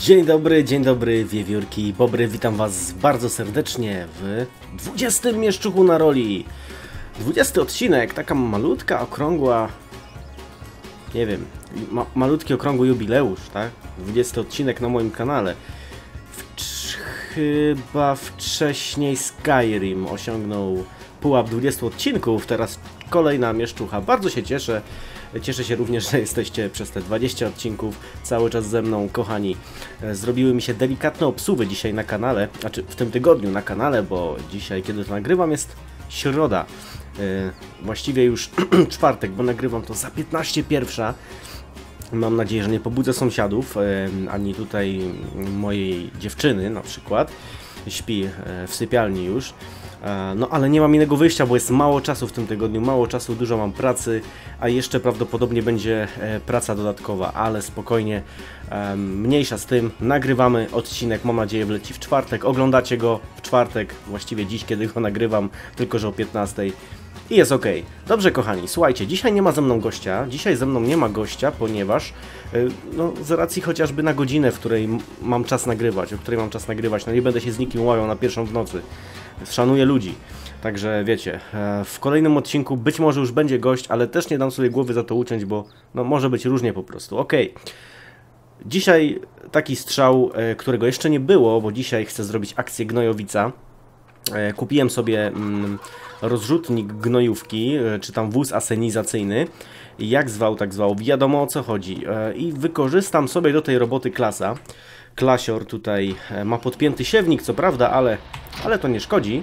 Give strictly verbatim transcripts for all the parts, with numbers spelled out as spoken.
Dzień dobry, dzień dobry, wiewiórki i bobry, witam was bardzo serdecznie w dwudziestym mieszczuchu na roli. dwudziesty odcinek, taka malutka, okrągła, nie wiem, ma malutki, okrągły jubileusz, tak? dwudziesty odcinek na moim kanale. W chyba wcześniej Skyrim osiągnął pułap dwudziestu odcinków, teraz kolejna mieszczucha. Bardzo się cieszę. Cieszę się również, że jesteście przez te dwadzieścia odcinków cały czas ze mną, kochani. Zrobiły mi się delikatne obsuwy dzisiaj na kanale, znaczy w tym tygodniu na kanale, bo dzisiaj, kiedy to nagrywam, jest środa. Yy, właściwie już czwartek, bo nagrywam to za piętnaście pierwsza. Mam nadzieję, że nie pobudzę sąsiadów, yy, ani tutaj mojej dziewczyny na przykład. Śpi yy, w sypialni już. No ale nie mam innego wyjścia, bo jest mało czasu w tym tygodniu, mało czasu, dużo mam pracy, a jeszcze prawdopodobnie będzie praca dodatkowa, ale spokojnie, mniejsza z tym, nagrywamy odcinek, mam nadzieję wleci w czwartek, oglądacie go w czwartek, właściwie dziś, kiedy go nagrywam, tylko że o piętnastej i jest ok. Dobrze, kochani, słuchajcie, dzisiaj nie ma ze mną gościa, dzisiaj ze mną nie ma gościa, ponieważ no, z racji chociażby na godzinę, w której mam czas nagrywać, o której mam czas nagrywać, no nie będę się z nikim łają na pierwszą w nocy. Szanuję ludzi, także wiecie, w kolejnym odcinku być może już będzie gość, ale też nie dam sobie głowy za to uciąć, bo no, może być różnie po prostu. Ok, dzisiaj taki strzał, którego jeszcze nie było, bo dzisiaj chcę zrobić akcję gnojowica. Kupiłem sobie mm, rozrzutnik gnojówki, czy tam wóz asenizacyjny, jak zwał, tak zwał, wiadomo o co chodzi. I wykorzystam sobie do tej roboty klasa. Klasior tutaj ma podpięty siewnik, co prawda, ale, ale to nie szkodzi.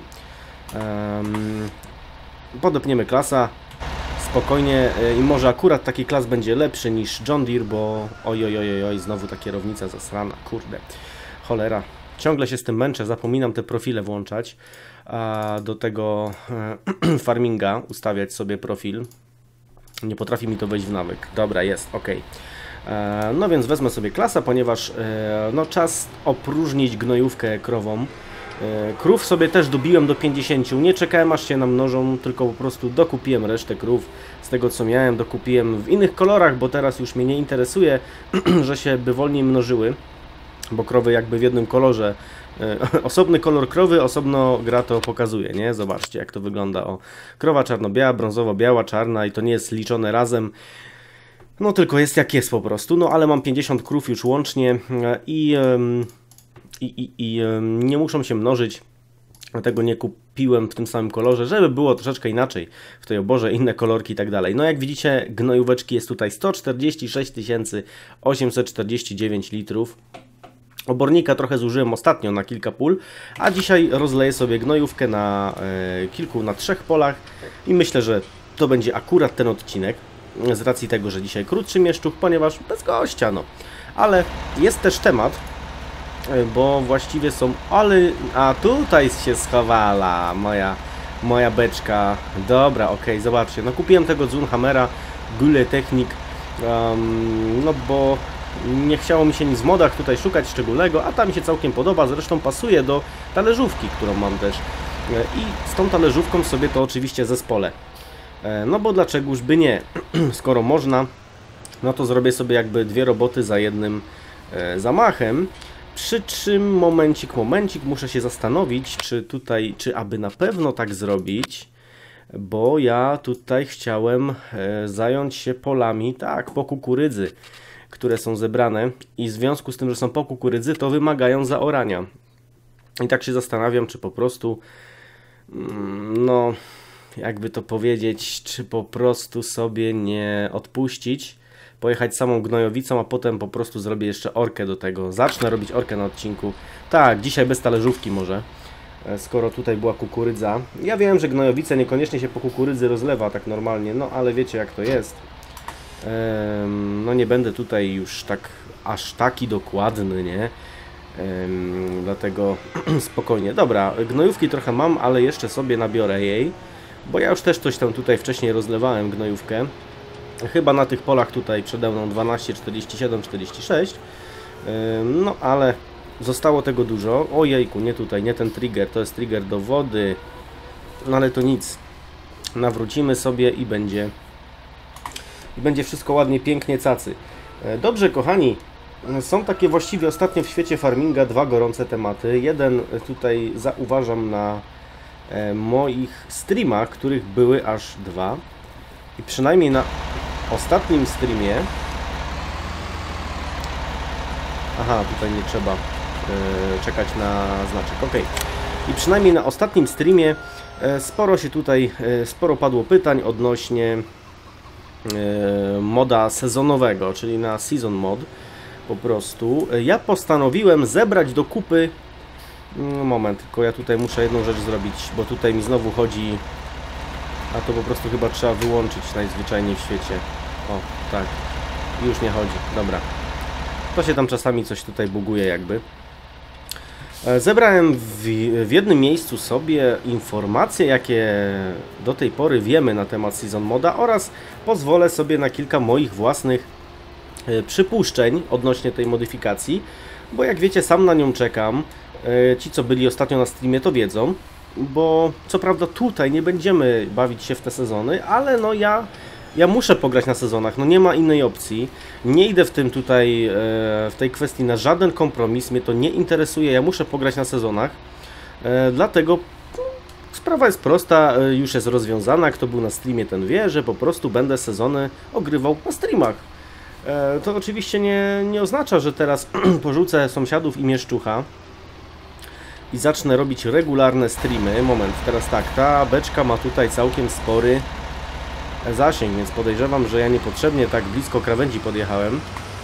Um, podepniemy klasa spokojnie i może akurat taki klas będzie lepszy niż John Deere, bo oj, oj, oj, oj, znowu ta kierownica zasrana, kurde, cholera. Ciągle się z tym męczę, zapominam te profile włączać, a do tego e, farminga ustawiać sobie profil. Nie potrafi mi to wejść w nawyk. Dobra, jest, ok. No więc wezmę sobie klasa, ponieważ no, czas opróżnić gnojówkę krową. Krów sobie też dobiłem do pięćdziesięciu, nie czekałem aż się namnożą, tylko po prostu dokupiłem resztę krów. Z tego co miałem, dokupiłem w innych kolorach, bo teraz już mnie nie interesuje, że się by wolniej mnożyły. Bo krowy jakby w jednym kolorze, osobny kolor krowy, osobno gra to pokazuje, nie? Zobaczcie jak to wygląda. O, krowa czarno-biała, brązowo-biała, czarna i to nie jest liczone razem. No tylko jest jak jest po prostu, no ale mam pięćdziesiąt krów już łącznie i, i, i, i nie muszą się mnożyć, dlatego nie kupiłem w tym samym kolorze, żeby było troszeczkę inaczej w tej oborze, inne kolorki i tak dalej. No jak widzicie, gnojóweczki jest tutaj sto czterdzieści sześć tysięcy osiemset czterdzieści dziewięć litrów. Obornika trochę zużyłem ostatnio na kilka pól, a dzisiaj rozleję sobie gnojówkę na e, kilku, na trzech polach i myślę, że to będzie akurat ten odcinek. Z racji tego, że dzisiaj krótszy mieszczuch, ponieważ bez gościa, no. Ale jest też temat, bo właściwie są... Ale... A tutaj się schowala moja, moja beczka. Dobra, ok, zobaczcie. No kupiłem tego Zunhammera, Gülle Technik, um, no bo nie chciało mi się nic w modach tutaj szukać szczególnego, a ta mi się całkiem podoba, zresztą pasuje do talerzówki, którą mam też. I z tą talerzówką sobie to oczywiście zespolę. No bo dlaczegoż by nie, skoro można, no to zrobię sobie jakby dwie roboty za jednym e, zamachem. Przy czym momencik, momencik, muszę się zastanowić, czy tutaj, czy aby na pewno tak zrobić, bo ja tutaj chciałem e, zająć się polami, tak, po kukurydzy, które są zebrane i w związku z tym, że są po kukurydzy, to wymagają zaorania. I tak się zastanawiam, czy po prostu, mm, no... jakby to powiedzieć, czy po prostu sobie nie odpuścić, pojechać samą gnojowicą, a potem po prostu zrobię jeszcze orkę do tego. Zacznę robić orkę na odcinku. Tak, dzisiaj bez talerzówki może, skoro tutaj była kukurydza. Ja wiem, że gnojowica niekoniecznie się po kukurydzy rozlewa tak normalnie, no ale wiecie jak to jest. Ehm, no nie będę tutaj już tak, aż taki dokładny, nie? Ehm, dlatego spokojnie. Dobra, gnojówki trochę mam, ale jeszcze sobie nabiorę jej. Bo ja już też coś tam tutaj wcześniej rozlewałem gnojówkę. Chyba na tych polach tutaj przede mną dwanaście, czterdzieści siedem, czterdzieści sześć. No ale zostało tego dużo. Ojejku, nie tutaj, nie ten trigger, to jest trigger do wody. No ale to nic. Nawrócimy sobie i będzie, i będzie wszystko ładnie, pięknie, cacy. Dobrze, kochani. Są takie właściwie ostatnio w świecie farminga dwa gorące tematy. Jeden tutaj zauważam na e, moich streamach, których były aż dwa. I przynajmniej na ostatnim streamie... Aha, tutaj nie trzeba e, czekać na znaczek. Ok. I przynajmniej na ostatnim streamie e, sporo się tutaj, e, sporo padło pytań odnośnie e, moda sezonowego, czyli na season mod. Po prostu ja postanowiłem zebrać do kupy... Moment, tylko ja tutaj muszę jedną rzecz zrobić, bo tutaj mi znowu chodzi... A to po prostu chyba trzeba wyłączyć najzwyczajniej w świecie. O, tak. Już nie chodzi. Dobra. To się tam czasami coś tutaj buguje jakby. Zebrałem w, w jednym miejscu sobie informacje, jakie do tej pory wiemy na temat Season Moda oraz pozwolę sobie na kilka moich własnych przypuszczeń odnośnie tej modyfikacji, bo jak wiecie, sam na nią czekam. Ci, co byli ostatnio na streamie, to wiedzą, bo co prawda tutaj nie będziemy bawić się w te sezony, ale no ja, ja muszę pograć na sezonach, no nie ma innej opcji. Nie idę w tym tutaj, w tej kwestii na żaden kompromis, mnie to nie interesuje, ja muszę pograć na sezonach, dlatego sprawa jest prosta, już jest rozwiązana, kto był na streamie, ten wie, że po prostu będę sezony ogrywał na streamach. To oczywiście nie, nie oznacza, że teraz porzucę sąsiadów i mieszczucha i zacznę robić regularne streamy. Moment, teraz tak, ta beczka ma tutaj całkiem spory zasięg, więc podejrzewam, że ja niepotrzebnie tak blisko krawędzi podjechałem.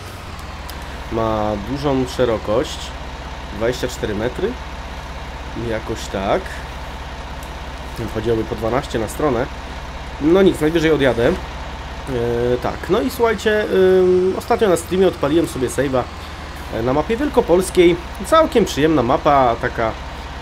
Ma dużą szerokość, dwadzieścia cztery metry, jakoś tak. Chodziłoby po dwanaście na stronę. No nic, najwyżej odjadę. Yy, tak, no i słuchajcie, yy, ostatnio na streamie odpaliłem sobie save'a na mapie wielkopolskiej. Całkiem przyjemna mapa, taka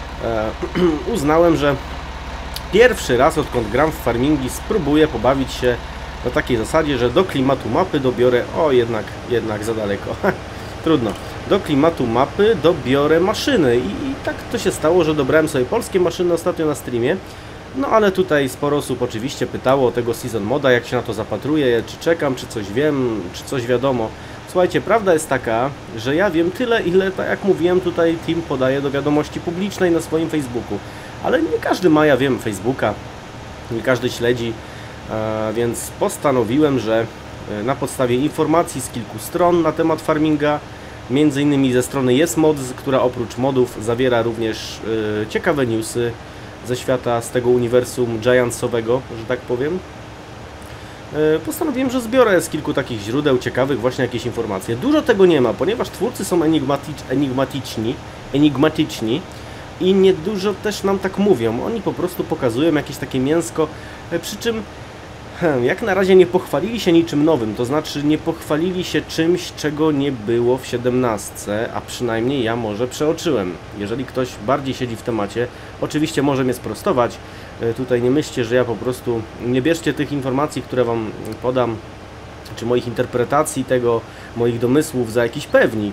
yy, uznałem, że pierwszy raz odkąd gram w farmingi spróbuję pobawić się na takiej zasadzie, że do klimatu mapy dobiorę, o jednak, jednak za daleko, trudno, do klimatu mapy dobiorę maszyny i, i tak to się stało, że dobrałem sobie polskie maszyny ostatnio na streamie. No ale tutaj sporo osób oczywiście pytało o tego Season Moda, jak się na to zapatruję, czy czekam, czy coś wiem, czy coś wiadomo. Słuchajcie, prawda jest taka, że ja wiem tyle, ile, tak jak mówiłem, tutaj team podaje do wiadomości publicznej na swoim Facebooku. Ale nie każdy ma, ja wiem, Facebooka, nie każdy śledzi, więc postanowiłem, że na podstawie informacji z kilku stron na temat farminga, między innymi ze strony YesMods, która oprócz modów zawiera również ciekawe newsy ze świata, z tego uniwersum giantsowego, że tak powiem. Postanowiłem, że zbiorę z kilku takich źródeł ciekawych właśnie jakieś informacje. Dużo tego nie ma, ponieważ twórcy są enigmatycz, enigmatyczni, enigmatyczni i niedużo też nam tak mówią. Oni po prostu pokazują jakieś takie mięsko, przy czym jak na razie nie pochwalili się niczym nowym, to znaczy nie pochwalili się czymś, czego nie było w siedemnastce, a przynajmniej ja może przeoczyłem. Jeżeli ktoś bardziej siedzi w temacie, oczywiście może mnie sprostować. Tutaj nie myślcie, że ja po prostu... Nie bierzcie tych informacji, które wam podam, czy moich interpretacji tego, moich domysłów za jakiś pewnik.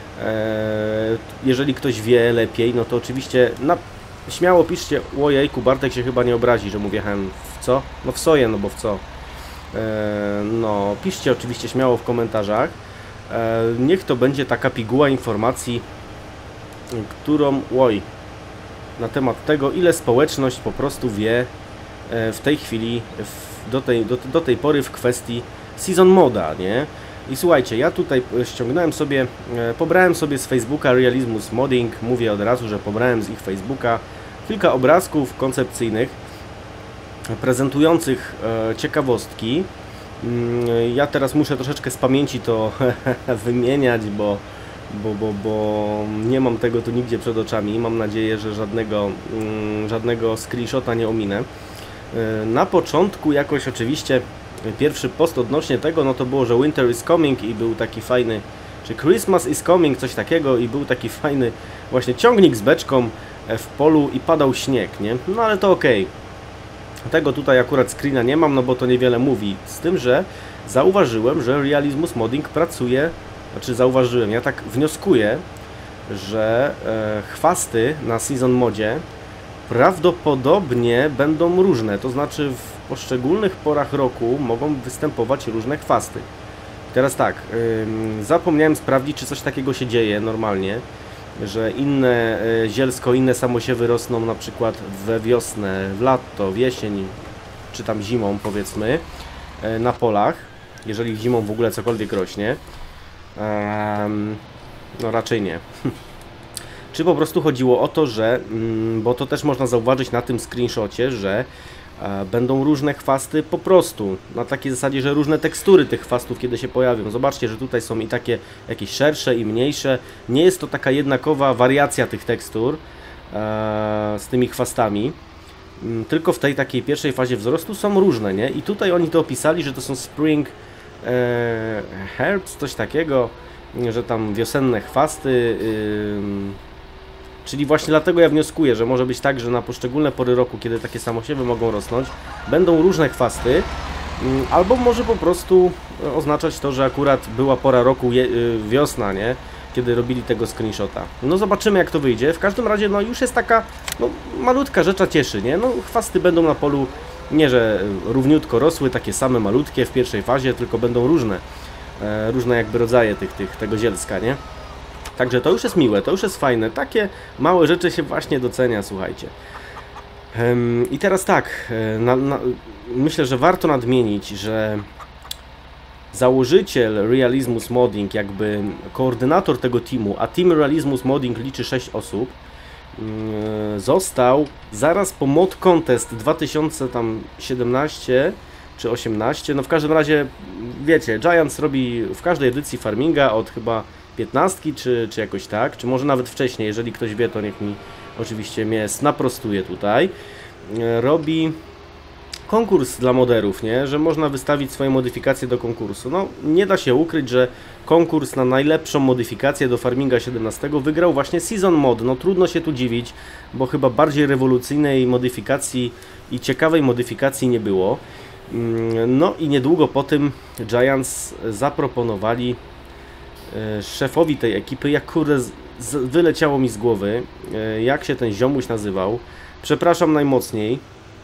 Jeżeli ktoś wie lepiej, no to oczywiście na... śmiało piszcie, ojejku, Bartek się chyba nie obrazi, że mówię hem, w co? No w soję, no bo w co? No, piszcie oczywiście śmiało w komentarzach. Niech to będzie taka piguła informacji, którą, oj, na temat tego, ile społeczność po prostu wie w tej chwili, w, do, tej, do, do tej pory w kwestii Season Moda, nie? I słuchajcie, ja tutaj ściągnąłem sobie, pobrałem sobie z Facebooka Realismus Modding, mówię od razu, że pobrałem z ich Facebooka kilka obrazków koncepcyjnych, prezentujących ciekawostki. Ja teraz muszę troszeczkę z pamięci to wymieniać, bo Bo, bo, bo nie mam tego tu nigdzie przed oczami. Mam nadzieję, że żadnego, żadnego screenshota nie ominę. Na początku jakoś oczywiście pierwszy post odnośnie tego, no to było, że Winter is coming i był taki fajny, czy Christmas is coming, coś takiego i był taki fajny właśnie ciągnik z beczką w polu i padał śnieg, nie? No ale to okej. Tego tutaj akurat screena nie mam, no bo to niewiele mówi. Z tym, że zauważyłem, że Realismus Modding pracuje. Znaczy zauważyłem, ja tak wnioskuję, że e, chwasty na Season Modzie prawdopodobnie będą różne, to znaczy w poszczególnych porach roku mogą występować różne chwasty. Teraz tak, yy, zapomniałem sprawdzić, czy coś takiego się dzieje normalnie, że inne yy, zielsko, inne samosiewy rosną na przykład we wiosnę, w lato, w jesień, czy tam zimą powiedzmy, yy, na polach, jeżeli zimą w ogóle cokolwiek rośnie. Yy, no raczej nie. Czy po prostu chodziło o to, że, yy, bo to też można zauważyć na tym screenshocie, że będą różne chwasty po prostu, na takiej zasadzie, że różne tekstury tych chwastów kiedy się pojawią. Zobaczcie, że tutaj są i takie jakieś szersze i mniejsze. Nie jest to taka jednakowa wariacja tych tekstur e, z tymi chwastami. Tylko w tej takiej pierwszej fazie wzrostu są różne, nie? I tutaj oni to opisali, że to są spring e, herbs, coś takiego, że tam wiosenne chwasty. E, Czyli właśnie dlatego ja wnioskuję, że może być tak, że na poszczególne pory roku, kiedy takie samosiewy mogą rosnąć, będą różne chwasty, albo może po prostu oznaczać to, że akurat była pora roku wiosna, nie? Kiedy robili tego screenshota. No zobaczymy, jak to wyjdzie. W każdym razie no już jest taka no, malutka rzecz, a cieszy, nie? No chwasty będą na polu nie, że równiutko rosły, takie same malutkie w pierwszej fazie, tylko będą różne. E, różne jakby rodzaje tych, tych, tego zielska, nie? Także to już jest miłe, to już jest fajne. Takie małe rzeczy się właśnie docenia, słuchajcie. Um, I teraz tak, na, na, myślę, że warto nadmienić, że założyciel Realismus Modding, jakby koordynator tego teamu, a team Realismus Modding liczy sześć osób, um, został zaraz po Mod Contest dwa tysiące siedemnaście czy osiemnaście. No w każdym razie, wiecie, Giants robi w każdej edycji farminga od chyba piętnastki, czy, czy jakoś tak, czy może nawet wcześniej, jeżeli ktoś wie, to niech mi oczywiście mnie naprostuje tutaj. Robi konkurs dla moderów, nie? Że można wystawić swoje modyfikacje do konkursu. No, nie da się ukryć, że konkurs na najlepszą modyfikację do Farminga siedemnastego wygrał właśnie Season Mod. No trudno się tu dziwić, bo chyba bardziej rewolucyjnej modyfikacji i ciekawej modyfikacji nie było. No i niedługo po tym Giants zaproponowali szefowi tej ekipy, jak kurde z, z, wyleciało mi z głowy, jak się ten ziomuś nazywał. Przepraszam najmocniej.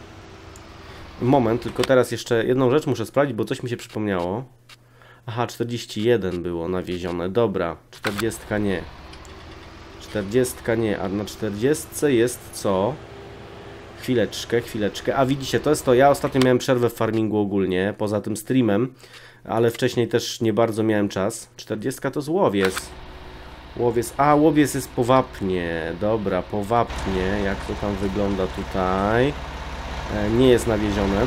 Moment, tylko teraz jeszcze jedną rzecz muszę sprawdzić, bo coś mi się przypomniało. Aha, czterdzieści jeden było nawiezione. Dobra, czterdzieści nie. czterdzieści nie, a na czterdziestce jest co? Chwileczkę, chwileczkę. A widzicie, to jest to. Ja ostatnio miałem przerwę w farmingu ogólnie, poza tym streamem. Ale wcześniej też nie bardzo miałem czas. czterdzieści to z łowiec. Łowiec. A, łowiec jest po wapnie. Dobra, po wapnie. Jak to tam wygląda tutaj? E, nie jest nawiezione.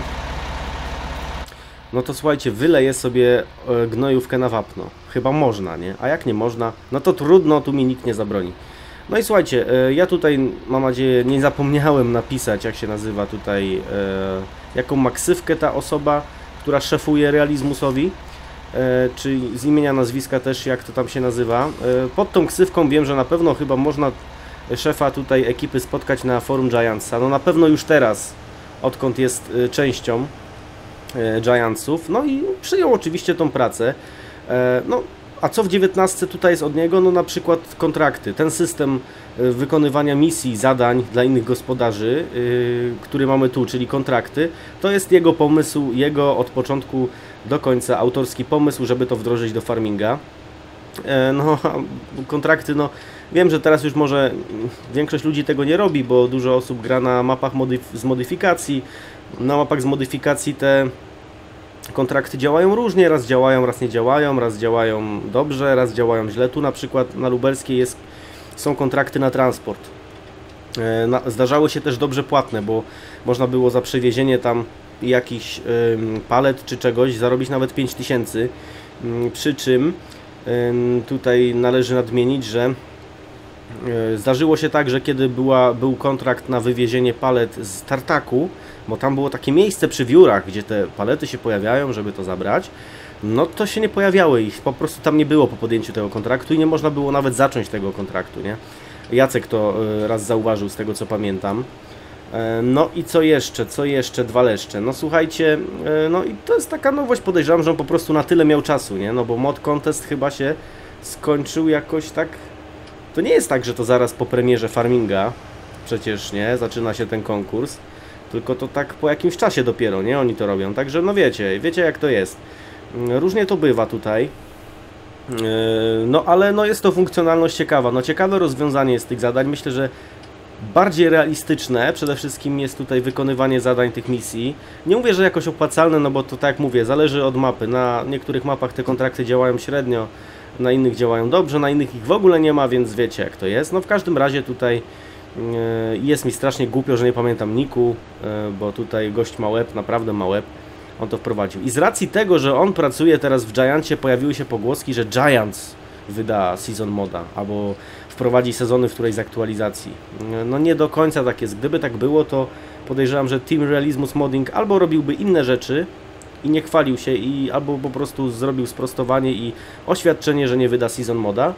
No to słuchajcie, wyleję sobie e, gnojówkę na wapno. Chyba można, nie? A jak nie można, no to trudno, tu mi nikt nie zabroni. No i słuchajcie, e, ja tutaj, mam nadzieję, nie zapomniałem napisać, jak się nazywa tutaj, e, jaką ma ksywkę ta osoba, która szefuje Realismusowi, e, czy z imienia, nazwiska też, jak to tam się nazywa. E, pod tą ksywką wiem, że na pewno chyba można szefa tutaj ekipy spotkać na forum Giantsa. No na pewno już teraz, odkąd jest e, częścią e, Giantsów. No i przyjął oczywiście tą pracę. E, no, a co w dziewiętnastce tutaj jest od niego? No na przykład kontrakty. Ten system wykonywania misji, zadań dla innych gospodarzy, yy, który mamy tu, czyli kontrakty, to jest jego pomysł, jego od początku do końca autorski pomysł, żeby to wdrożyć do farminga. E, no, kontrakty, no wiem, że teraz już może większość ludzi tego nie robi, bo dużo osób gra na mapach modyf z modyfikacji. Na mapach z modyfikacji te kontrakty działają różnie, raz działają, raz nie działają, raz działają dobrze, raz działają źle. Tu na przykład na Lubelskiej jest, są kontrakty na transport. E, na, zdarzały się też dobrze płatne, bo można było za przewiezienie tam jakichś y, palet czy czegoś zarobić nawet pięć tysięcy. Y, przy czym y, tutaj należy nadmienić, że y, zdarzyło się tak, że kiedy była, był kontrakt na wywiezienie palet z tartaku, bo tam było takie miejsce przy wiórach, gdzie te palety się pojawiają, żeby to zabrać, no to się nie pojawiały ich, po prostu tam nie było po podjęciu tego kontraktu i nie można było nawet zacząć tego kontraktu, nie? Jacek to raz zauważył, z tego co pamiętam. No i co jeszcze, co jeszcze, dwa leszcze. No słuchajcie, no i to jest taka nowość, podejrzewam, że on po prostu na tyle miał czasu, nie? No bo Mod Contest chyba się skończył jakoś tak... To nie jest tak, że to zaraz po premierze Farminga, przecież nie, zaczyna się ten konkurs, tylko to tak po jakimś czasie dopiero, nie? Oni to robią, także no wiecie, wiecie jak to jest. Różnie to bywa tutaj. No ale no jest to funkcjonalność ciekawa. No ciekawe rozwiązanie jest tych zadań. Myślę, że bardziej realistyczne. Przede wszystkim jest tutaj wykonywanie zadań tych misji. Nie mówię, że jakoś opłacalne, no bo to tak jak mówię, zależy od mapy. Na niektórych mapach te kontrakty działają średnio, na innych działają dobrze, na innych ich w ogóle nie ma, więc wiecie jak to jest. No w każdym razie tutaj jest mi strasznie głupio, że nie pamiętam niku, bo tutaj gość ma łeb, naprawdę ma łeb. On to wprowadził. I z racji tego, że on pracuje teraz w Giantie, pojawiły się pogłoski, że Giants wyda Season Moda, albo wprowadzi sezony w którejś z aktualizacji. No nie do końca tak jest. Gdyby tak było, to podejrzewam, że Team Realismus Modding albo robiłby inne rzeczy i nie chwalił się, i albo po prostu zrobił sprostowanie i oświadczenie, że nie wyda Season Moda.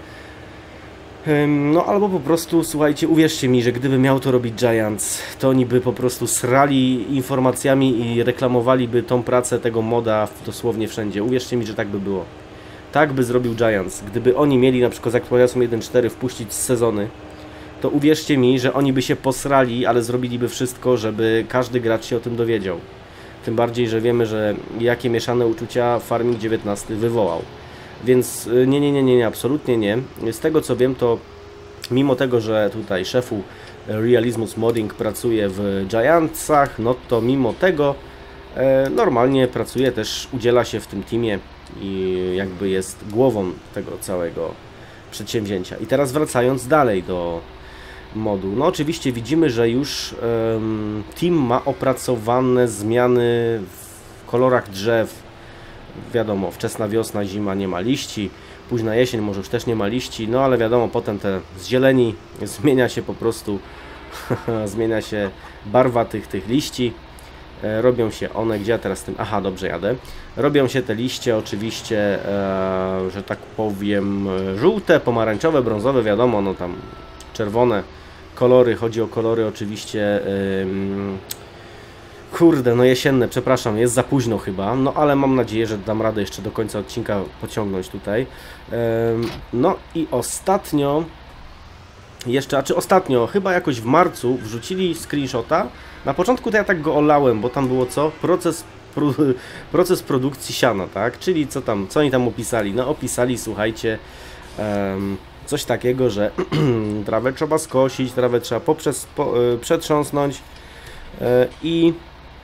No albo po prostu, słuchajcie, uwierzcie mi, że gdyby miał to robić Giants, to oni by po prostu srali informacjami i reklamowaliby tą pracę tego moda dosłownie wszędzie. Uwierzcie mi, że tak by było. Tak by zrobił Giants. Gdyby oni mieli na przykład z aktualizacją jeden cztery wpuścić sezony, to uwierzcie mi, że oni by się posrali, ale zrobiliby wszystko, żeby każdy gracz się o tym dowiedział. Tym bardziej, że wiemy, że jakie mieszane uczucia Farming dziewiętnaście wywołał. Więc nie, nie, nie, nie, nie, absolutnie nie. Z tego co wiem, to mimo tego, że tutaj szefu Realismus Modding pracuje w Giantsach, no to mimo tego e, normalnie pracuje też, udziela się w tym teamie i jakby jest głową tego całego przedsięwzięcia. I teraz wracając dalej do modu. No oczywiście widzimy, że już um, team ma opracowane zmiany w kolorach drzew. Wiadomo, wczesna wiosna, zima nie ma liści, późna jesień może już też nie ma liści, no ale wiadomo, potem te z zieleni zmienia się po prostu, zmienia się barwa tych, tych liści, e, robią się one, gdzie ja teraz tym, aha, dobrze jadę, robią się te liście oczywiście, e, że tak powiem, żółte, pomarańczowe, brązowe, wiadomo, no tam czerwone kolory, chodzi o kolory oczywiście, e, kurde, no jesienne, przepraszam, jest za późno chyba, no ale mam nadzieję, że dam radę jeszcze do końca odcinka pociągnąć tutaj. No i ostatnio, jeszcze, a czy ostatnio, chyba jakoś w marcu wrzucili screenshota. Na początku to ja tak go olałem, bo tam było co? Proces, pro, proces produkcji siana, tak? Czyli co tam, co oni tam opisali? No opisali, słuchajcie, coś takiego, że trawę trzeba skosić, trawę trzeba poprzez, po, przetrząsnąć i...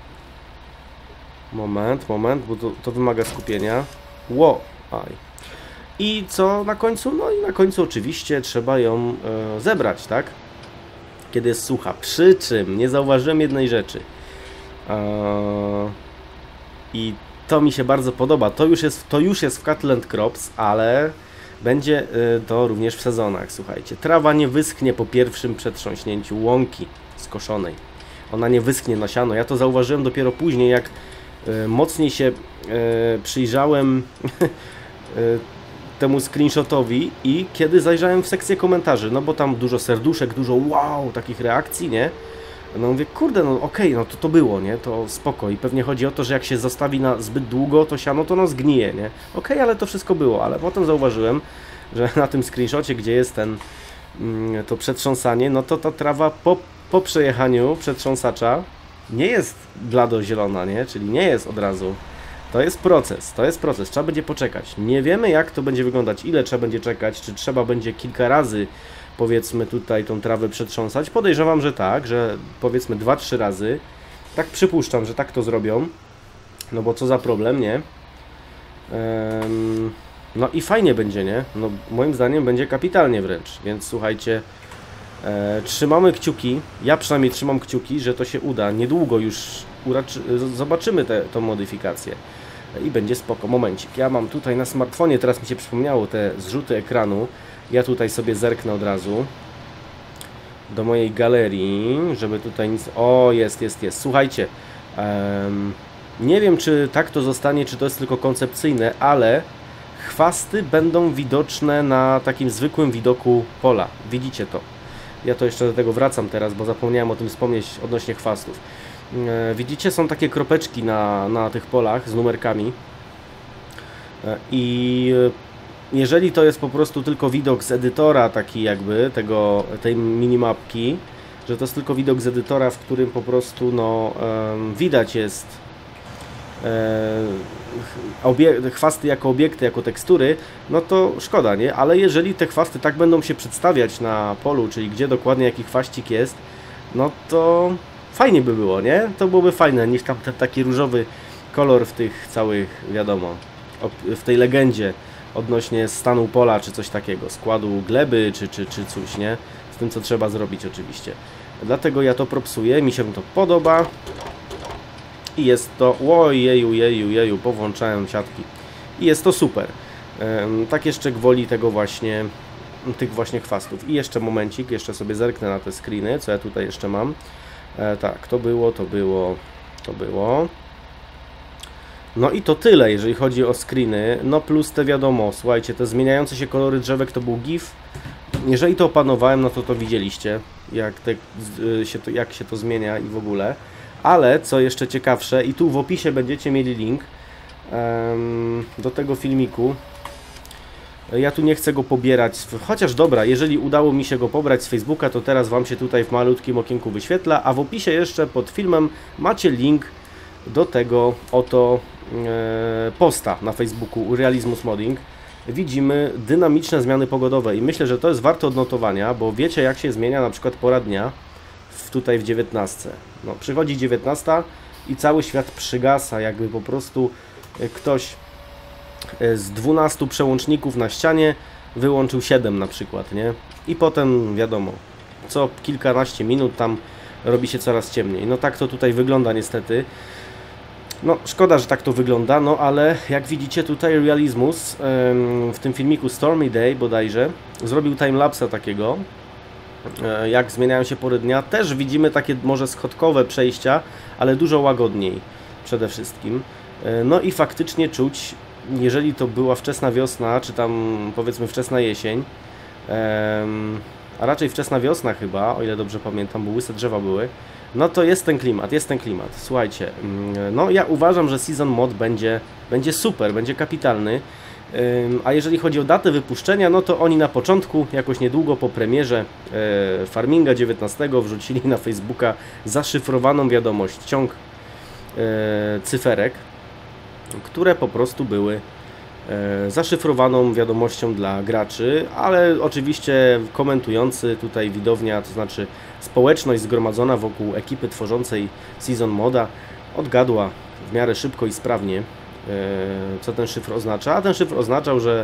Moment, moment, bo to, to wymaga skupienia. Ło, aj. I co na końcu? No i na końcu oczywiście trzeba ją e, zebrać, tak? Kiedy jest sucha. Przy czym nie zauważyłem jednej rzeczy. E, I to mi się bardzo podoba. To już jest, to już jest w Cattle and Crops, ale będzie e, to również w sezonach, słuchajcie. Trawa nie wyschnie po pierwszym przetrząśnięciu łąki skoszonej. Ona nie wyschnie na siano. Ja to zauważyłem dopiero później, jak e, mocniej się e, przyjrzałem e, temu screenshotowi i kiedy zajrzałem w sekcję komentarzy, no bo tam dużo serduszek, dużo wow, takich reakcji, nie? No mówię, kurde, no okej, okay, no to to było, nie? To spoko i pewnie chodzi o to, że jak się zostawi na zbyt długo to siano, to no zgnije, nie? Okej, okay, ale to wszystko było, ale potem zauważyłem, że na tym screenshocie, gdzie jest ten, mm, to przetrząsanie, no to ta trawa po Po przejechaniu przetrząsacza nie jest blado-zielona, nie? Czyli nie jest od razu. To jest proces, to jest proces, trzeba będzie poczekać. Nie wiemy, jak to będzie wyglądać, ile trzeba będzie czekać, czy trzeba będzie kilka razy, powiedzmy, tutaj tą trawę przetrząsać. Podejrzewam, że tak, że powiedzmy dwa trzy razy. Tak przypuszczam, że tak to zrobią. No bo co za problem, nie? Ehm, no i fajnie będzie, nie? No moim zdaniem będzie kapitalnie wręcz, więc słuchajcie... E, trzymamy kciuki, ja przynajmniej trzymam kciuki, że to się uda. Niedługo już uraczy, zobaczymy te, tą modyfikację e, i będzie spoko. Momencik, ja mam tutaj na smartfonie, teraz mi się przypomniało te zrzuty ekranu. Ja tutaj sobie zerknę od razu do mojej galerii, żeby tutaj nic... O, jest, jest, jest. Słuchajcie, em, nie wiem, czy tak to zostanie, czy to jest tylko koncepcyjne, ale chwasty będą widoczne na takim zwykłym widoku pola. Widzicie to? Ja to jeszcze do tego wracam teraz, bo zapomniałem o tym wspomnieć odnośnie chwastów. E, widzicie, są takie kropeczki na, na tych polach z numerkami. E, I jeżeli to jest po prostu tylko widok z edytora, taki jakby, tego, tej minimapki, że to jest tylko widok z edytora, w którym po prostu no, e, widać jest e, chwasty jako obiekty, jako tekstury, no to szkoda, nie? Ale jeżeli te chwasty tak będą się przedstawiać na polu, czyli gdzie dokładnie jaki chwaścik jest, no to fajnie by było, nie? To byłoby fajne, niż tam ten taki różowy kolor w tych całych, wiadomo, w tej legendzie odnośnie stanu pola, czy coś takiego, składu gleby, czy, czy, czy coś, nie? Z tym, co trzeba zrobić oczywiście. Dlatego ja to propsuję, mi się to podoba. I jest to, ojeju, jeju, jeju, powłączałem siatki. I jest to super. Ehm, tak jeszcze gwoli tego właśnie, tych właśnie chwastów. I jeszcze momencik, jeszcze sobie zerknę na te screeny, co ja tutaj jeszcze mam. E, tak, to było, to było, to było. No i to tyle, jeżeli chodzi o screeny. No plus te wiadomo, słuchajcie, te zmieniające się kolory drzewek to był GIF. Jeżeli to opanowałem, no to to widzieliście, jak, te, się to, jak się to zmienia i w ogóle. Ale co jeszcze ciekawsze, i tu w opisie będziecie mieli link um, do tego filmiku. Ja tu nie chcę go pobierać, chociaż dobra, jeżeli udało mi się go pobrać z Facebooka, to teraz Wam się tutaj w malutkim okienku wyświetla, a w opisie jeszcze pod filmem macie link do tego oto e, posta na Facebooku Realizmus Modding. Widzimy dynamiczne zmiany pogodowe i myślę, że to jest warte odnotowania, bo wiecie, jak się zmienia na przykład pora dnia w, tutaj w dziewiętnastce. No, przychodzi dziewiętnasta i cały świat przygasa, jakby po prostu ktoś z dwunastu przełączników na ścianie wyłączył siedem na przykład, nie? I potem wiadomo, co kilkanaście minut tam robi się coraz ciemniej. No tak to tutaj wygląda niestety. No szkoda, że tak to wygląda, no ale jak widzicie tutaj Realizmus w tym filmiku Stormy Day bodajże zrobił timelapsa takiego, jak zmieniają się pory dnia. Też widzimy takie może schodkowe przejścia, ale dużo łagodniej przede wszystkim. No i faktycznie czuć, jeżeli to była wczesna wiosna, czy tam powiedzmy wczesna jesień, a raczej wczesna wiosna chyba, o ile dobrze pamiętam, bo łyse drzewa były, no to jest ten klimat, jest ten klimat. Słuchajcie, no ja uważam, że Season Mod będzie, będzie super, będzie kapitalny. A jeżeli chodzi o datę wypuszczenia, no to oni na początku, jakoś niedługo po premierze e, Farminga dziewiętnastego wrzucili na Facebooka zaszyfrowaną wiadomość, ciąg e, cyferek, które po prostu były e, zaszyfrowaną wiadomością dla graczy, ale oczywiście komentujący tutaj widownia, to znaczy społeczność zgromadzona wokół ekipy tworzącej Season Moda odgadła w miarę szybko i sprawnie, co ten szyfr oznacza, a ten szyfr oznaczał, że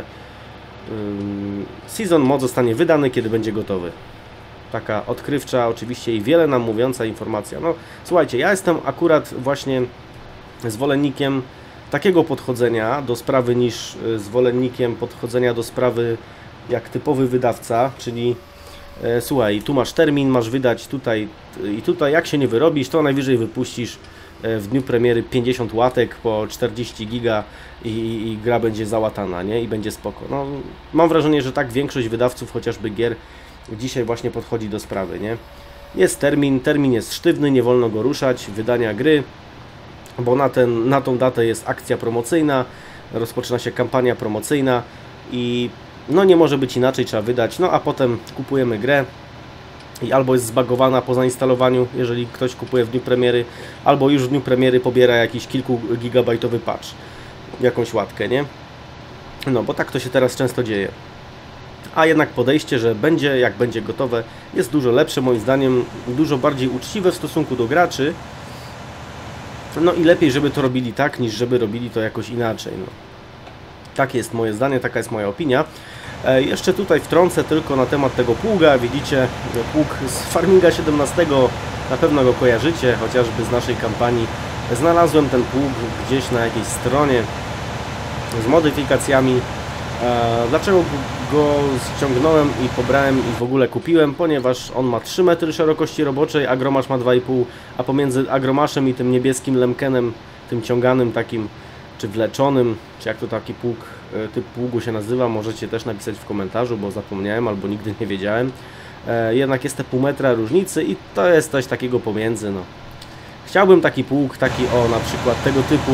Season Mod zostanie wydany, kiedy będzie gotowy. Taka odkrywcza oczywiście i wiele nam mówiąca informacja. No słuchajcie, ja jestem akurat właśnie zwolennikiem takiego podchodzenia do sprawy niż zwolennikiem podchodzenia do sprawy jak typowy wydawca, czyli e, słuchaj, tu masz termin, masz wydać tutaj i tutaj, jak się nie wyrobisz, to najwyżej wypuścisz w dniu premiery pięćdziesiąt łatek po czterdzieści giga i, i gra będzie załatana, nie? I będzie spoko. No, mam wrażenie, że tak większość wydawców chociażby gier dzisiaj właśnie podchodzi do sprawy, nie? Jest termin, termin jest sztywny, nie wolno go ruszać, wydania gry, bo na, ten, na tą datę jest akcja promocyjna, rozpoczyna się kampania promocyjna i no nie może być inaczej, trzeba wydać, no a potem kupujemy grę i albo jest zbagowana po zainstalowaniu, jeżeli ktoś kupuje w dniu premiery, albo już w dniu premiery pobiera jakiś kilku gigabajtowy patch, jakąś łatkę, nie? No, bo tak to się teraz często dzieje. A jednak podejście, że będzie, jak będzie gotowe, jest dużo lepsze, moim zdaniem, dużo bardziej uczciwe w stosunku do graczy. No i lepiej, żeby to robili tak, niż żeby robili to jakoś inaczej, no. Takie jest moje zdanie, taka jest moja opinia. E, jeszcze tutaj wtrącę tylko na temat tego pługa. Widzicie, pług z Farminga siedemnastego, na pewno go kojarzycie, chociażby z naszej kampanii. Znalazłem ten pług gdzieś na jakiejś stronie z modyfikacjami. E, dlaczego go ściągnąłem i pobrałem i w ogóle kupiłem? Ponieważ on ma trzy metry szerokości roboczej, Agromasz ma dwa i pół, a pomiędzy Agromaszem i tym niebieskim Lemkenem, tym ciąganym takim, czy wleczonym, czy jak to taki pług, typ pługu się nazywa, możecie też napisać w komentarzu, bo zapomniałem albo nigdy nie wiedziałem. E, jednak jest te pół metra różnicy i to jest coś takiego pomiędzy, no. Chciałbym taki pług, taki o na przykład tego typu,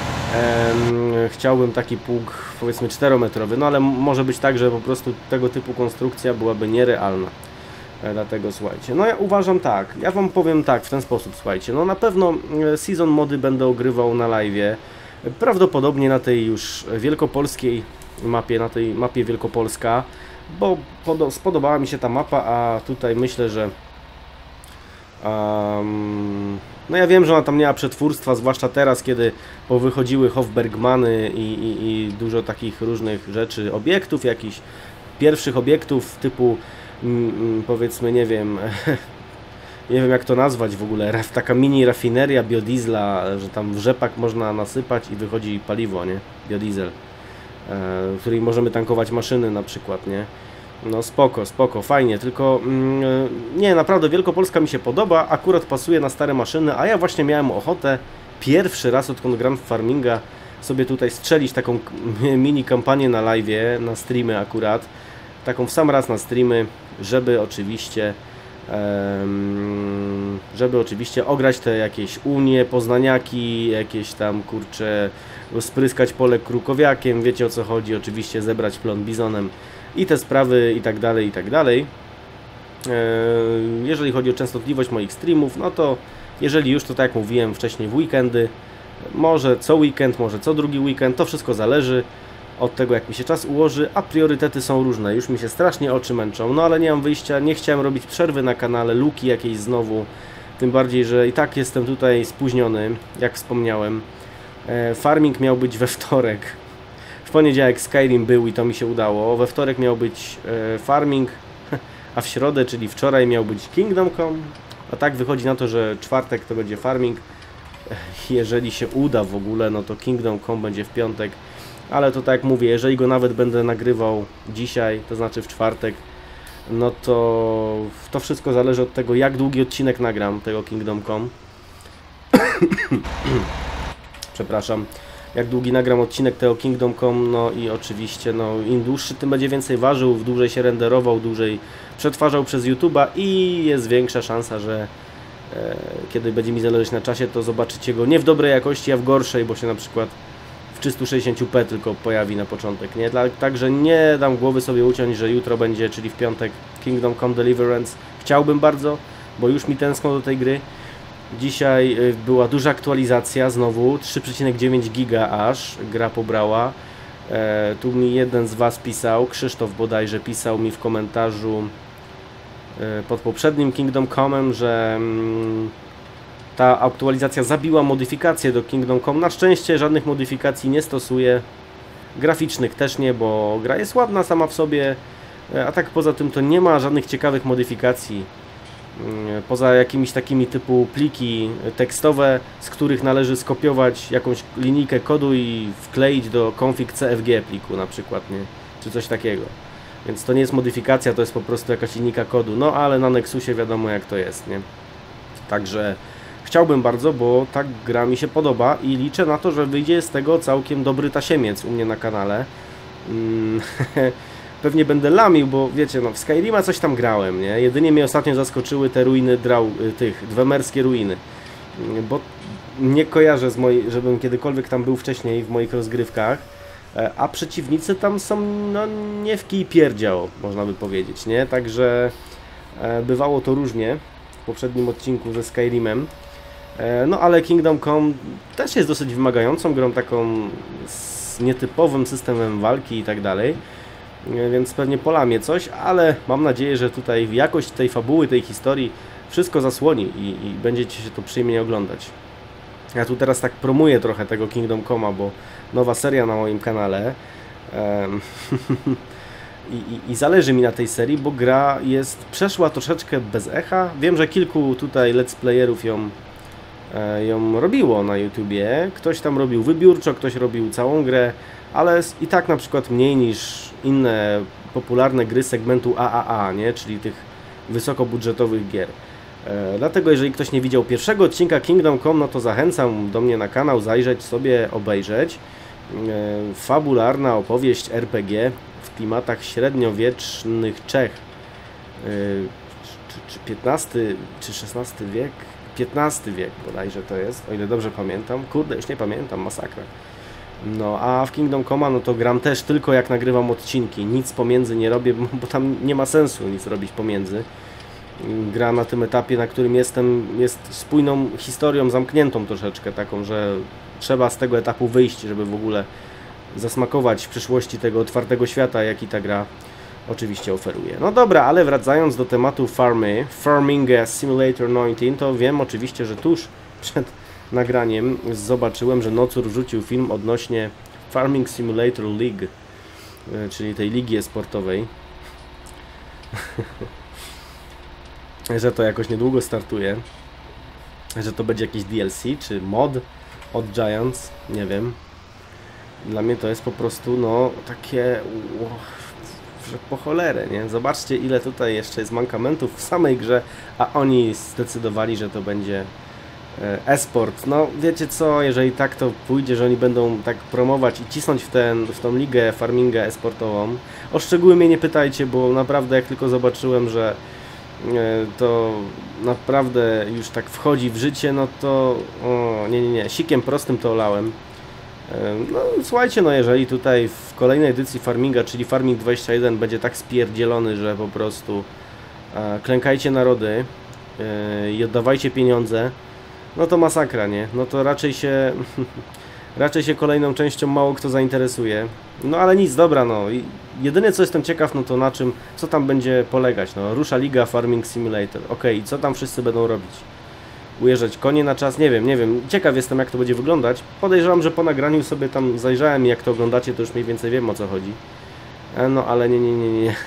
e, chciałbym taki pług powiedzmy czterometrowy, no ale może być tak, że po prostu tego typu konstrukcja byłaby nierealna. E, dlatego słuchajcie, no ja uważam tak, ja wam powiem tak, w ten sposób, słuchajcie, no na pewno Season Mody będę ogrywał na live'ie. Prawdopodobnie na tej już wielkopolskiej mapie, na tej mapie Wielkopolska, bo spodobała mi się ta mapa, a tutaj myślę, że um, no ja wiem, że ona tam nie ma przetwórstwa, zwłaszcza teraz, kiedy powychodziły Hofbergmany i, i, i dużo takich różnych rzeczy, obiektów jakichś, pierwszych obiektów typu mm, powiedzmy, nie wiem, nie wiem jak to nazwać w ogóle, taka mini rafineria biodiesla, że tam w rzepak można nasypać i wychodzi paliwo, nie? Biodiesel, w której możemy tankować maszyny na przykład, nie? No spoko, spoko, fajnie, tylko mm, nie, naprawdę Wielkopolska mi się podoba, akurat pasuje na stare maszyny, a ja właśnie miałem ochotę pierwszy raz, odkąd gram w farminga, sobie tutaj strzelić taką mini kampanię na live'ie, na streamy akurat, taką w sam raz na streamy, żeby oczywiście um, żeby oczywiście ograć te jakieś unie, poznaniaki, jakieś tam kurcze, spryskać pole krukowiakiem, wiecie o co chodzi, oczywiście zebrać plon bizonem i te sprawy i tak dalej, i tak dalej. Jeżeli chodzi o częstotliwość moich streamów, no to jeżeli już, to tak jak mówiłem wcześniej, w weekendy, może co weekend, może co drugi weekend, to wszystko zależy od tego, jak mi się czas ułoży, a priorytety są różne, już mi się strasznie oczy męczą, no ale nie mam wyjścia, nie chciałem robić przerwy na kanale, luki jakiejś znowu, tym bardziej, że i tak jestem tutaj spóźniony, jak wspomniałem. Farming miał być we wtorek, w poniedziałek Skyrim był i to mi się udało, we wtorek miał być farming, a w środę, czyli wczoraj, miał być Kingdom Come, a tak wychodzi na to, że czwartek to będzie farming. Jeżeli się uda w ogóle, no to Kingdom Come będzie w piątek, ale to tak jak mówię, jeżeli go nawet będę nagrywał dzisiaj, to znaczy w czwartek, no to to wszystko zależy od tego, jak długi odcinek nagram tego Kingdom Come. Przepraszam. Jak długi nagram odcinek tego Kingdom Come, no i oczywiście, no im dłuższy, tym będzie więcej ważył, dłużej się renderował, dłużej przetwarzał przez YouTube'a i jest większa szansa, że e, kiedy będzie mi zależeć na czasie, to zobaczycie go nie w dobrej jakości, a w gorszej, bo się na przykład w trzysta sześćdziesiąt p tylko pojawi na początek, nie? Także nie dam głowy sobie uciąć, że jutro będzie, czyli w piątek, Kingdom Come Deliverance. Chciałbym bardzo, bo już mi tęskno do tej gry. Dzisiaj była duża aktualizacja, znowu trzy przecinek dziewięć giga aż gra pobrała. E, tu mi jeden z Was pisał, Krzysztof bodajże, pisał mi w komentarzu e, pod poprzednim Kingdom Come'em, że mm, ta aktualizacja zabiła modyfikacje do Kingdom Come. Na szczęście żadnych modyfikacji nie stosuję, graficznych też nie, bo gra jest ładna sama w sobie, a tak poza tym to nie ma żadnych ciekawych modyfikacji. Poza jakimiś takimi typu pliki tekstowe, z których należy skopiować jakąś linijkę kodu i wkleić do config C F G pliku na przykład, nie? Czy coś takiego. Więc to nie jest modyfikacja, to jest po prostu jakaś linijka kodu. No ale na Nexusie wiadomo jak to jest, nie? Także chciałbym bardzo, bo ta gra mi się podoba i liczę na to, że wyjdzie z tego całkiem dobry tasiemiec u mnie na kanale. Mm, Pewnie będę lamił, bo wiecie, no w Skyrima coś tam grałem, nie? Jedynie mnie ostatnio zaskoczyły te ruiny drał, tych, dwemerskie ruiny. Bo nie kojarzę, z mojej, żebym kiedykolwiek tam był wcześniej w moich rozgrywkach. A przeciwnicy tam są, no nie w kij pierdział, można by powiedzieć, nie? Także bywało to różnie w poprzednim odcinku ze Skyrimem. No ale Kingdom Come też jest dosyć wymagającą grą, taką z nietypowym systemem walki i tak dalej. Więc pewnie polamię coś, ale mam nadzieję, że tutaj jakość tej fabuły, tej historii wszystko zasłoni i, i będziecie się to przyjemnie oglądać. Ja tu teraz tak promuję trochę tego Kingdom Come'a, bo nowa seria na moim kanale um, I, i, i zależy mi na tej serii, bo gra jest przeszła troszeczkę bez echa. Wiem, że kilku tutaj let's playerów ją, e, ją robiło na YouTubie. Ktoś tam robił wybiórczo, ktoś robił całą grę, ale i tak na przykład mniej niż inne popularne gry segmentu A A A, nie? Czyli tych wysokobudżetowych gier. E, dlatego jeżeli ktoś nie widział pierwszego odcinka Kingdom Come, no to zachęcam do mnie na kanał, zajrzeć sobie, obejrzeć. E, fabularna opowieść R P G w klimatach średniowiecznych Czech. E, czy, czy piętnasty czy szesnasty wiek? piętnasty wiek bodajże to jest, o ile dobrze pamiętam. Kurde, już nie pamiętam, masakra. No, a w Kingdom Come no to gram też tylko jak nagrywam odcinki, nic pomiędzy nie robię, bo tam nie ma sensu nic robić pomiędzy. Gra na tym etapie, na którym jestem, jest spójną historią, zamkniętą troszeczkę, taką, że trzeba z tego etapu wyjść, żeby w ogóle zasmakować w przyszłości tego otwartego świata, jaki ta gra oczywiście oferuje. No dobra, ale wracając do tematu farmy, Farming Simulator dziewiętnaście, to wiem oczywiście, że tuż przed nagraniem zobaczyłem, że Nocur wrzucił film odnośnie Farming Simulator League, czyli tej ligi e-sportowej. Że to jakoś niedługo startuje, że to będzie jakiś D L C czy mod od Giants, nie wiem. Dla mnie to jest po prostu no takie, że po cholerę, nie? Zobaczcie, ile tutaj jeszcze jest mankamentów w samej grze, a oni zdecydowali, że to będzie e-sport. No wiecie co, jeżeli tak to pójdzie, że oni będą tak promować i cisnąć w, ten, w tą ligę farminga e-sportową. O szczegóły mnie nie pytajcie, bo naprawdę jak tylko zobaczyłem, że to naprawdę już tak wchodzi w życie, no to o, nie, nie, nie, sikiem prostym to olałem. No słuchajcie, no jeżeli tutaj w kolejnej edycji Farminga, czyli Farming dwadzieścia jeden będzie tak spierdzielony, że po prostu e, klękajcie narody e, i oddawajcie pieniądze, no to masakra, nie? No to raczej się raczej się kolejną częścią mało kto zainteresuje. No ale nic, dobra, no. Jedyne co jestem ciekaw, no to na czym, co tam będzie polegać, no. Rusza liga Farming Simulator. Ok, i co tam wszyscy będą robić? Ujeżdżać konie na czas? Nie wiem, nie wiem. Ciekaw jestem, jak to będzie wyglądać. Podejrzewam, że po nagraniu sobie tam zajrzałem i jak to oglądacie, to już mniej więcej wiem, o co chodzi. No ale nie, nie, nie, nie.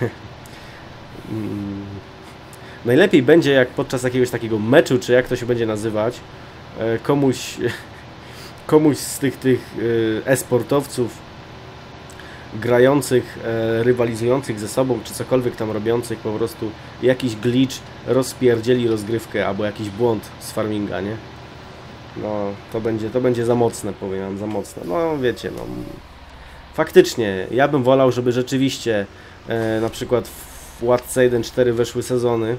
Najlepiej będzie, jak podczas jakiegoś takiego meczu, czy jak to się będzie nazywać, komuś... komuś z tych tych e-sportowców grających, e, rywalizujących ze sobą, czy cokolwiek tam robiących, po prostu jakiś glitch rozpierdzieli rozgrywkę, albo jakiś błąd z farminga, nie? No, to będzie, to będzie za mocne, powiem wam, za mocne. No, wiecie, no... Faktycznie, ja bym wolał, żeby rzeczywiście e, na przykład w Władce jeden cztery weszły sezony.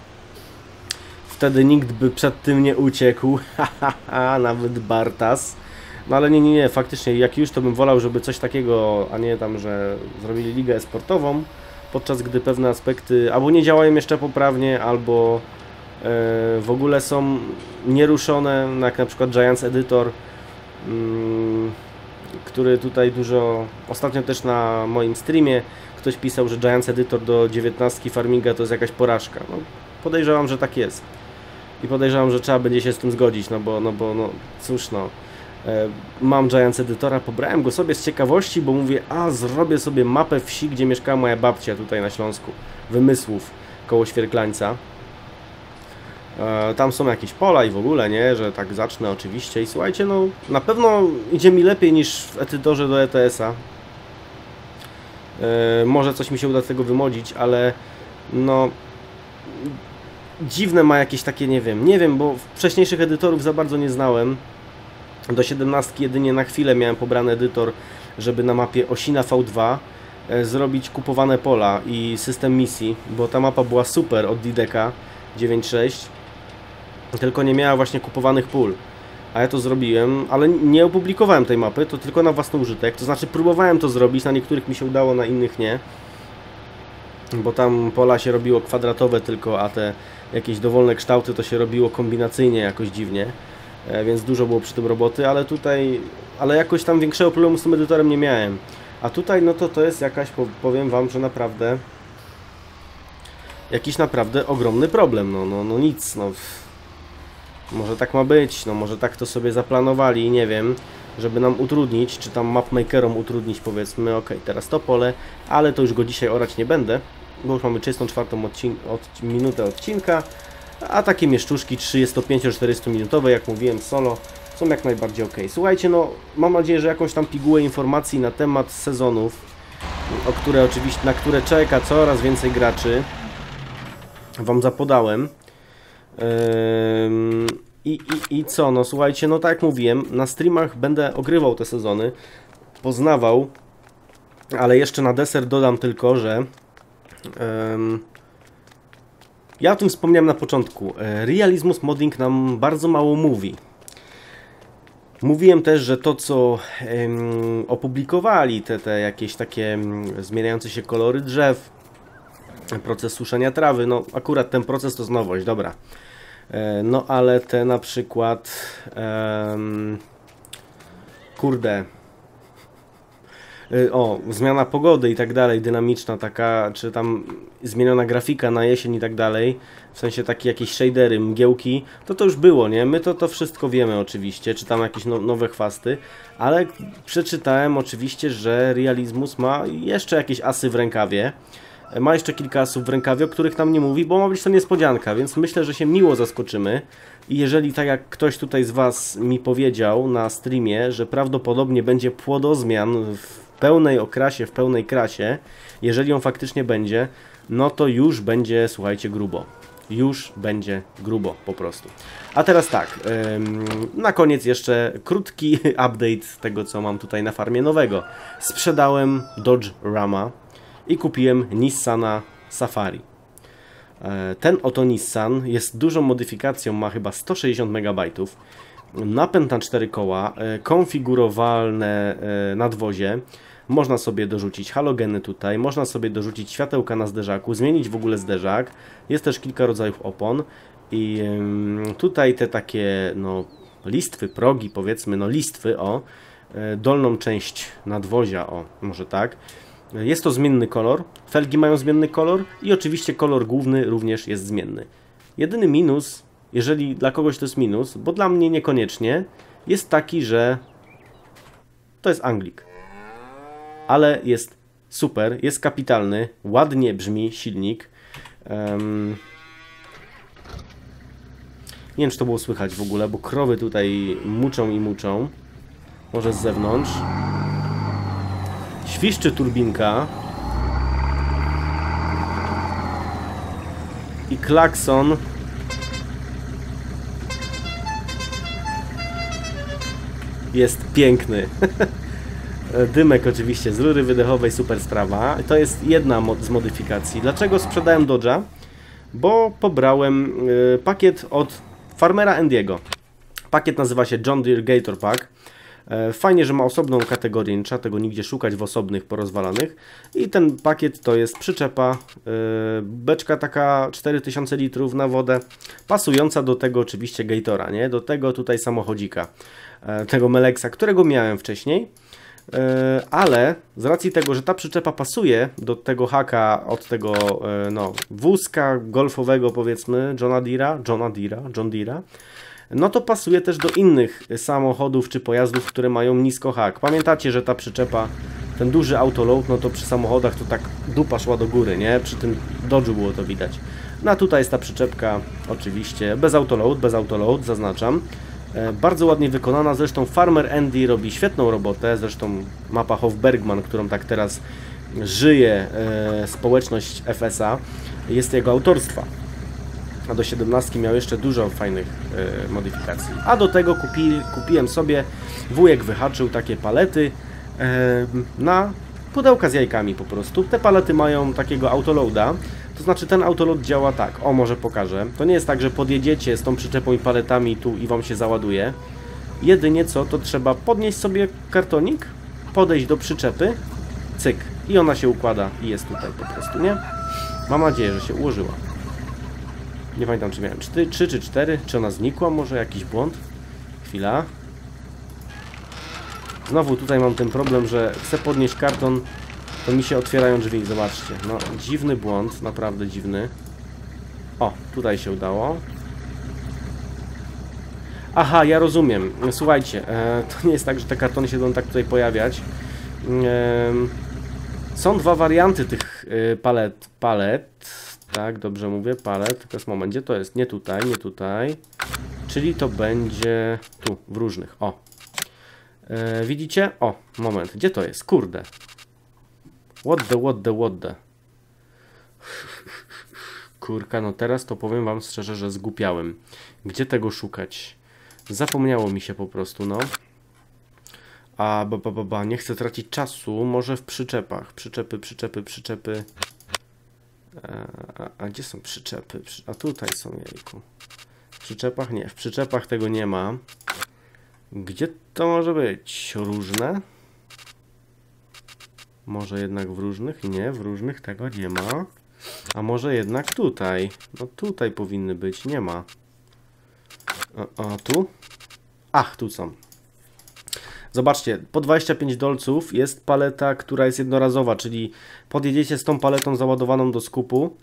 Wtedy nikt by przed tym nie uciekł, haha, nawet Bartas. No ale nie, nie, nie, faktycznie jak już to bym wolał, żeby coś takiego, a nie tam, że zrobili ligę e-sportową, podczas gdy pewne aspekty albo nie działają jeszcze poprawnie, albo e, w ogóle są nieruszone, jak na przykład Giants Editor, mm, który tutaj dużo, ostatnio też na moim streamie ktoś pisał, że Giants Editor do dziewiętnastki Farminga to jest jakaś porażka. No, podejrzewam, że tak jest. I podejrzewam, że trzeba będzie się z tym zgodzić, no bo, no bo, no cóż no. Mam Giants Editora, pobrałem go sobie z ciekawości, bo mówię, a zrobię sobie mapę wsi, gdzie mieszkała moja babcia tutaj na Śląsku, Wymysłów, koło Świerklańca. E, tam są jakieś pola i w ogóle, nie, że tak zacznę oczywiście i słuchajcie, no na pewno idzie mi lepiej niż w edytorze do E T S-a. E, może coś mi się uda z tego wymodzić, ale no dziwne ma jakieś takie, nie wiem, nie wiem, bo wcześniejszych edytorów za bardzo nie znałem. Do siedemnastki jedynie na chwilę miałem pobrany edytor, żeby na mapie Osina V dwa e, zrobić kupowane pola i system misji, bo ta mapa była super od Dideka dziewięć sześć, tylko nie miała właśnie kupowanych pól. A ja to zrobiłem, ale nie opublikowałem tej mapy, to tylko na własny użytek, to znaczy próbowałem to zrobić, na niektórych mi się udało, na innych nie. Bo tam pola się robiło kwadratowe tylko, a te jakieś dowolne kształty to się robiło kombinacyjnie jakoś dziwnie. Więc dużo było przy tym roboty, ale tutaj, ale jakoś tam większego problemu z tym edytorem nie miałem. A tutaj no to to jest jakaś, powiem wam, że naprawdę jakiś naprawdę ogromny problem, no, no, no nic, no może tak ma być, no może tak to sobie zaplanowali, nie wiem, żeby nam utrudnić, czy tam mapmakerom utrudnić, powiedzmy, ok, teraz to pole, ale to już go dzisiaj orać nie będę, bo już mamy trzydziestą czwartą odcin od minutę odcinka. A takie mieszczuszki trzydziesto-czterdziesto minutowe, jak mówiłem, solo, są jak najbardziej ok. Słuchajcie, no mam nadzieję, że jakąś tam pigułę informacji na temat sezonów, o które oczywiście, na które czeka coraz więcej graczy, wam zapodałem. Ym, i, i, I co, no słuchajcie, no tak jak mówiłem, na streamach będę ogrywał te sezony, poznawał, ale jeszcze na deser dodam tylko, że... Ym, Ja o tym wspomniałem na początku. Realizmus Modding nam bardzo mało mówi. Mówiłem też, że to co um, opublikowali, te, te jakieś takie um, zmieniające się kolory drzew, proces suszenia trawy, no akurat ten proces to jest nowość, dobra. No ale te na przykład um, kurde o, zmiana pogody i tak dalej, dynamiczna taka, czy tam zmieniona grafika na jesień i tak dalej, w sensie takie jakieś shadery, mgiełki, to to już było, nie? My to to wszystko wiemy oczywiście, czy tam jakieś no, nowe chwasty, ale przeczytałem oczywiście, że Realizmus ma jeszcze jakieś asy w rękawie. Ma jeszcze kilka asów w rękawie, o których tam nie mówi, bo ma być to niespodzianka, więc myślę, że się miło zaskoczymy. I jeżeli tak jak ktoś tutaj z Was mi powiedział na streamie, że prawdopodobnie będzie płodozmian w pełnej okrasie, w pełnej krasie, jeżeli on faktycznie będzie, no to już będzie, słuchajcie, grubo. Już będzie grubo po prostu. A teraz tak, na koniec jeszcze krótki update tego, co mam tutaj na farmie nowego. Sprzedałem Dodge Rama i kupiłem Nissana Safari. Ten oto Nissan jest dużą modyfikacją, ma chyba sto sześćdziesiąt megabajtów, napęd na cztery koła, konfigurowalne nadwozie, można sobie dorzucić halogeny tutaj, można sobie dorzucić światełka na zderzaku, zmienić w ogóle zderzak, jest też kilka rodzajów opon i tutaj te takie no listwy, progi powiedzmy, no listwy, o, dolną część nadwozia, o, może tak. Jest to zmienny kolor, felgi mają zmienny kolor i oczywiście kolor główny również jest zmienny. Jedyny minus, jeżeli dla kogoś to jest minus, bo dla mnie niekoniecznie, jest taki, że to jest Anglik. Ale jest super, jest kapitalny, ładnie brzmi silnik. Um, nie wiem, czy to było słychać w ogóle, bo krowy tutaj muczą i muczą. Może z zewnątrz. Świszczy turbinka i klakson jest piękny. Dymek oczywiście z rury wydechowej, super sprawa. To jest jedna z modyfikacji. Dlaczego sprzedałem Dodge'a? Bo pobrałem pakiet od farmera Andy'ego. Pakiet nazywa się John Deere Gator Pack. Fajnie, że ma osobną kategorię, nie trzeba tego nigdzie szukać w osobnych, porozwalanych. I ten pakiet to jest przyczepa, yy, beczka taka cztery tysiące litrów na wodę, pasująca do tego oczywiście Gatora, nie? Do tego tutaj samochodzika, yy, tego Meleksa, którego miałem wcześniej. Yy, ale z racji tego, że ta przyczepa pasuje do tego haka od tego yy, no, wózka golfowego powiedzmy, Johna Deere'a, Johna Deere'a, John Deere'a, no to pasuje też do innych samochodów czy pojazdów, które mają nisko hak. Pamiętacie, że ta przyczepa, ten duży autoload, no to przy samochodach to tak dupa szła do góry, nie? Przy tym Dodge'u było to widać. No a tutaj jest ta przyczepka oczywiście bez autoload, bez autoload, zaznaczam. E, bardzo ładnie wykonana, zresztą farmer Andy robi świetną robotę, zresztą mapa Hofbergman, którą tak teraz żyje e, społeczność F S A, jest jego autorstwa. A do siedemnastki miał jeszcze dużo fajnych e, modyfikacji. A do tego kupi, kupiłem sobie, wujek wyhaczył takie palety e, na pudełka z jajkami po prostu. Te palety mają takiego autoloada, to znaczy ten autoload działa tak, o może pokażę. To nie jest tak, że podjedziecie z tą przyczepą i paletami tu i wam się załaduje. Jedynie co, to trzeba podnieść sobie kartonik, podejść do przyczepy, cyk, i ona się układa i jest tutaj po prostu, nie? Mam nadzieję, że się ułożyła. Nie pamiętam, czy miałem trzy czy cztery, czy ona znikła, może jakiś błąd. Chwila. Znowu tutaj mam ten problem, że chcę podnieść karton, to mi się otwierają drzwi, zobaczcie. No, dziwny błąd, naprawdę dziwny. O, tutaj się udało. Aha, ja rozumiem. Słuchajcie, e, to nie jest tak, że te kartony się będą tak tutaj pojawiać. E, są dwa warianty tych e, palet. Palet. Tak, dobrze mówię, palet, tylko jest moment, gdzie to jest? Nie tutaj, nie tutaj. Czyli to będzie tu, w różnych, o. E, widzicie? O, moment, gdzie to jest? Kurde. What the, what the, what the. Kurka, no teraz to powiem wam szczerze, że zgłupiałem. Gdzie tego szukać? Zapomniało mi się po prostu, no. A, ba, ba, ba, ba, nie chcę tracić czasu, może w przyczepach. Przyczepy, przyczepy, przyczepy. A, a, a gdzie są przyczepy? A tutaj są, jejku. W przyczepach? Nie, w przyczepach tego nie ma. Gdzie to może być? Różne? Może jednak w różnych? Nie, w różnych tego nie ma. A może jednak tutaj? No tutaj powinny być, nie ma. O, o tu? Ach, tu są. Zobaczcie, po dwadzieścia pięć dolców jest paleta, która jest jednorazowa, czyli podjedziecie z tą paletą załadowaną do skupu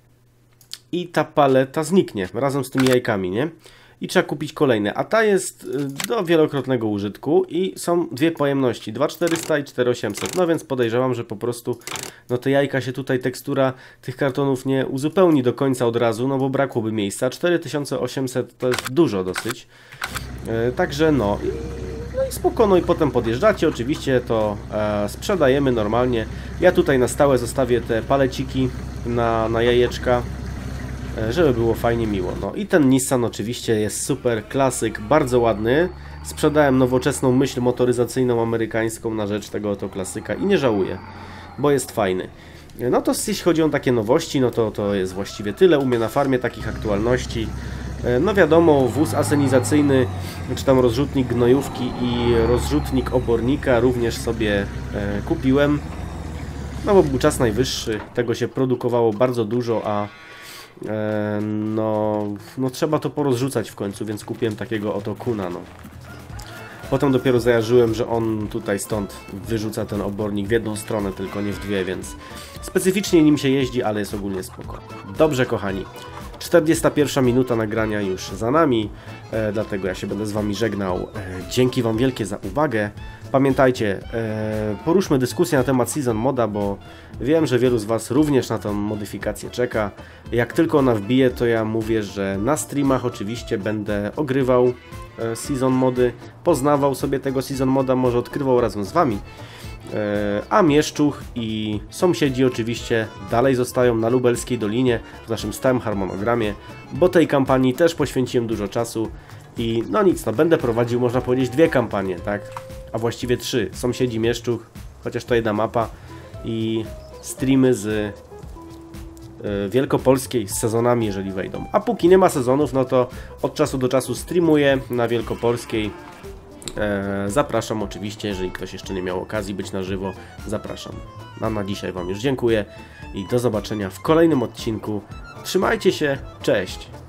i ta paleta zniknie razem z tymi jajkami, nie? I trzeba kupić kolejne, a ta jest do wielokrotnego użytku i są dwie pojemności, dwa tysiące czterysta i cztery tysiące osiemset, no więc podejrzewam, że po prostu no te jajka się tutaj tekstura tych kartonów nie uzupełni do końca od razu, no bo brakłoby miejsca. Cztery tysiące osiemset to jest dużo dosyć, yy, także no i, no i spoko, no i potem podjeżdżacie, oczywiście to e, sprzedajemy normalnie. Ja tutaj na stałe zostawię te paleciki na, na jajeczka, żeby było fajnie miło. No i ten Nissan oczywiście jest super, klasyk, bardzo ładny. Sprzedałem nowoczesną myśl motoryzacyjną amerykańską na rzecz tego oto klasyka i nie żałuję, bo jest fajny. No to jeśli chodzi o takie nowości, no to to jest właściwie tyle u mnie na farmie takich aktualności. No wiadomo, wóz asenizacyjny, czy tam rozrzutnik gnojówki i rozrzutnik obornika również sobie e, kupiłem. No bo był czas najwyższy, tego się produkowało bardzo dużo, a e, no, no trzeba to porozrzucać w końcu, więc kupiłem takiego oto Kuna. No. Potem dopiero zajarzyłem, że on tutaj stąd wyrzuca ten obornik w jedną stronę, tylko nie w dwie, więc specyficznie nim się jeździ, ale jest ogólnie spoko. Dobrze, kochani. czterdziesta pierwsza minuta nagrania już za nami, e, dlatego ja się będę z Wami żegnał. E, dzięki Wam wielkie za uwagę. Pamiętajcie, e, poruszmy dyskusję na temat Season Moda, bo wiem, że wielu z Was również na tą modyfikację czeka. Jak tylko ona wbije, to ja mówię, że na streamach oczywiście będę ogrywał e, Season Mody, poznawał sobie tego Season Moda, może odkrywał razem z Wami. A Mieszczuch i sąsiedzi oczywiście dalej zostają na Lubelskiej Dolinie w naszym stałym harmonogramie, bo tej kampanii też poświęciłem dużo czasu i no nic, no będę prowadził, można powiedzieć, dwie kampanie, tak? A właściwie trzy. Sąsiedzi, Mieszczuch, chociaż to jedna mapa, i streamy z y, Wielkopolskiej z sezonami, jeżeli wejdą. A póki nie ma sezonów, no to od czasu do czasu streamuję na Wielkopolskiej. Zapraszam oczywiście, jeżeli ktoś jeszcze nie miał okazji być na żywo, zapraszam. A na dzisiaj Wam już dziękuję i do zobaczenia w kolejnym odcinku. Trzymajcie się, cześć!